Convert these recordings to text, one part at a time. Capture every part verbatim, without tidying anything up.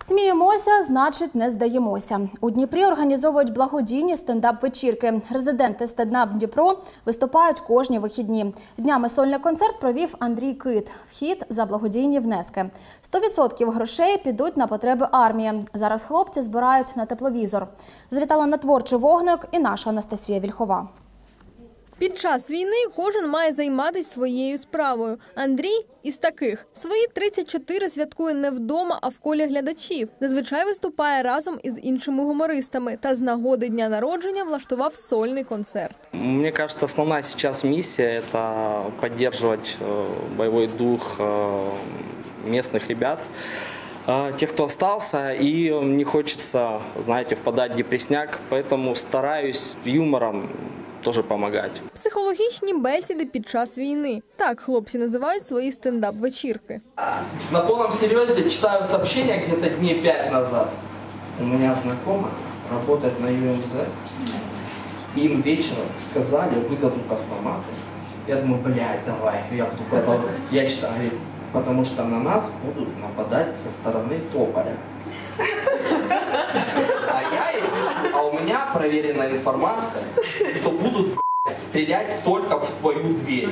Сміємося, значить не здаємося. У Дніпрі організовують благодійні стендап-вечірки. Резиденти стендап Дніпро виступають кожні вихідні. Днями сольний концерт провів Андрій Кит. Вхід за благодійні внески. сто відсотків грошей підуть на потреби армії. Зараз хлопці збирають на тепловізор. Завітала на творчий вогник і наша Анастасія Вільхова. Під час війни кожен має займатися своєю справою. Андрій із таких. Свої тридцять чотири святкує не вдома, а в колі глядачів. Зазвичай виступає разом із іншими гумористами та з нагоди дня народження влаштував сольний концерт. Мне кажется, основная сейчас миссия – это поддерживать боевой дух местных ребят, тех, кто остался, и не хочется, знаете, впадать в депресняк, поэтому стараюсь юмором теж допомагати. Психологічні бесіди під час війни. Так хлопці називають свої стендап-вечірки. На повному серйозі читаю сообщення где-то днів п'ять назад. У мене знайома працює на ю ем зет. Їм вечором сказали, видадуть автомати. Я думаю, блядь, давай, я буду поэтому. Я читаю, говорит, потому что на нас будут нападать со стороны Тополя. А я ей пишу, а у меня проверенная информация, что будут стрелять только в твою дверь.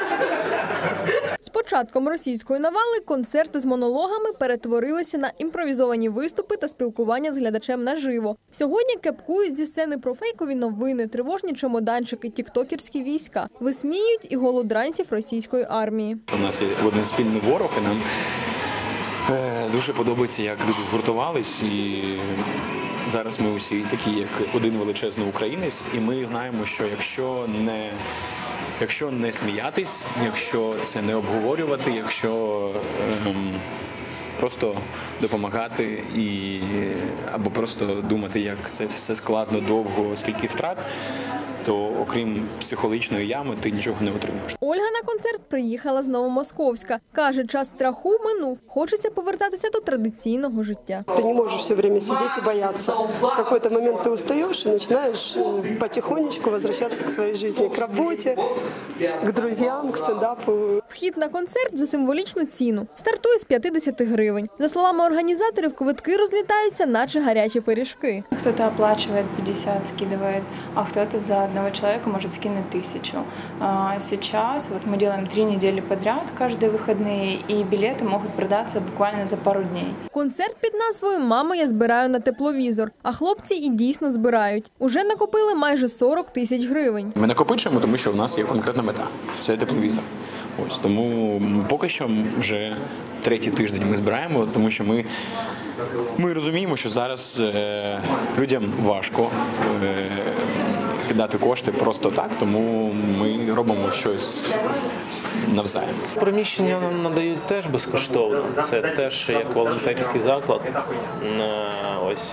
З початком російської навали концерти з монологами перетворилися на імпровізовані виступи та спілкування з глядачем наживо. Сьогодні кепкують зі сцени про фейкові новини, тривожні чемоданчики, тіктокерські війська. Висміюють і голодранців російської армії. У нас є один спільний ворог, і нам дуже подобається, як люди згуртувались, і зараз ми усі такі, як один величезний українець, і ми знаємо, що якщо не, якщо не сміятись, якщо це не обговорювати, якщо ем, просто допомагати і, або просто думати, як це все складно, довго, скільки втрат, то окрім психологічної ями ти нічого не отримаєш. Ольга на концерт приїхала з Новомосковська. Каже, час страху минув. Хочеться повертатися до традиційного життя. Ти не можеш все время сидіти і боятися. В якийсь момент ти устаєш і починаєш потихонечку повертатися к своїй житті, к роботі, к друзям, к стендапу. Вхід на концерт за символічну ціну. Стартує з п'ятдесят гривень. За словами організаторів, квитки розлітаються, наче гарячі пиріжки. Хтось оплачує п'ятдесят, скидає, а хтось за одного человека может скинуть тысячу. А сейчас вот мы делаем три недели подряд, каждые выходные, и билеты могут продаться буквально за пару дней. Концерт під назвою «Мама, я збираю на тепловізор». А хлопці і дійсно збирають. Уже накопили майже сорок тисяч гривень. Ми накопичуємо, тому що в нас є конкретна мета. Це тепловізор. Ось, тому поки що вже третій тиждень ми збираємо, тому що ми, ми розуміємо, що зараз е, людям важко е, кидати кошти просто так, тому ми робимо щось навзаєм. Приміщення нам надають теж безкоштовно. Це теж як волонтерський заклад. Ось.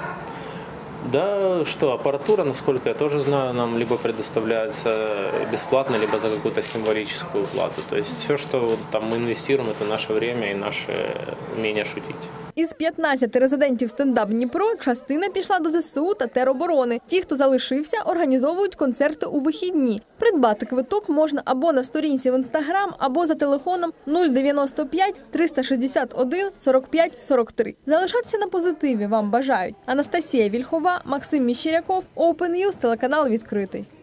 Да, что аппаратура, насколько я тоже знаю, нам либо предоставляется бесплатно, либо за какую-то символическую плату. То есть все, что там мы инвестируем, это наше время и наше умение шутить. Із п'ятнадцяти резидентів стендап Дніпро частина пішла до зе ес у та тероборони. Ті, хто залишився, організовують концерти у вихідні. Придбати квиток можна або на сторінці в Інстаграм, або за телефоном нуль дев'яносто п'ять триста шістдесят один сорок п'ять сорок три. Залишатися на позитиві вам бажають. Анастасія Вільхова, Максим Міщеряков, Open News, телеканал «Відкритий».